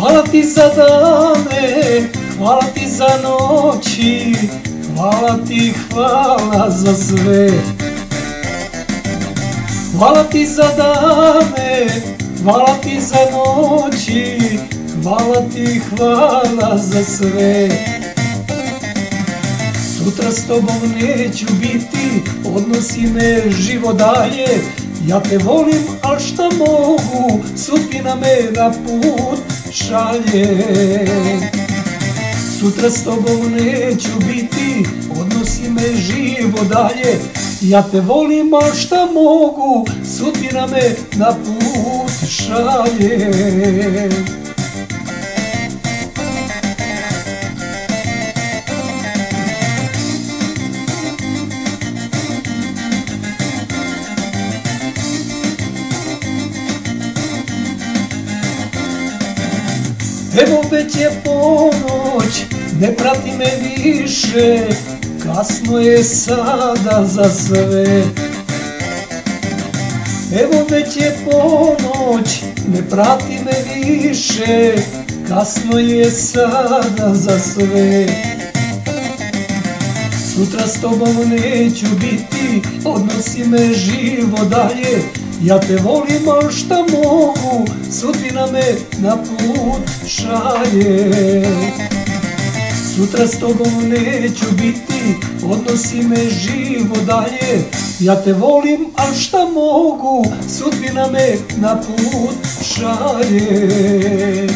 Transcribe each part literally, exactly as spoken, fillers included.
Hvala ti za dane, hvala ti za noći, hvala ti, hvala za sve. Hvala ti za dane, hvala ti za noći, hvala ti, hvala za sve. Sutra s tobom neću biti, odnosi me živo dalje. Ja te volim, al šta mogu, sudbina me na put šalje. Sutra s tobom neću biti, odnosi me živo dalje. Ja te volim, al šta mogu, sudbina me na put šalje. Evo već je ponoć, ne prati me više, kasno je sada za sve. Evo već je ponoć, ne prati me više, kasno je sada za sve. Sutra s tobom neću biti, odnosi me živo dalje. Ja te volim, al šta mogu, sudbina me na put šalje. Sutra s tobom neću biti, odnosi me živo dalje. Ja te volim, al šta mogu, sudbina me na put šalje.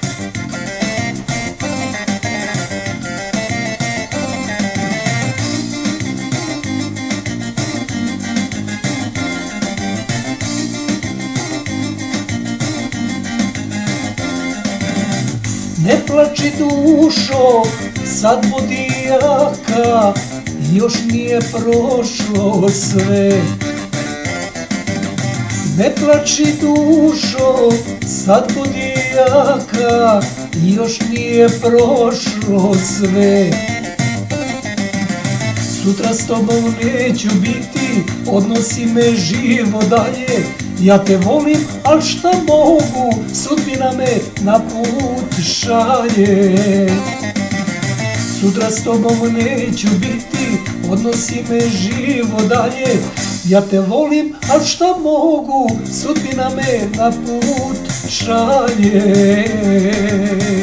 Ne plači dušo, sad budi jaka, još nije prošlo sve. Ne plači dušo, sad budi jaka, još nije prošlo sve. Sutra s tobom neću biti, odnosi me živo dalje. Ja te volim, al šta mogu, sudbina me na put šalje. Sutra s tobom neću biti, odnosi me živo dalje. Ja te volim, al šta mogu, sudbina me na put šalje.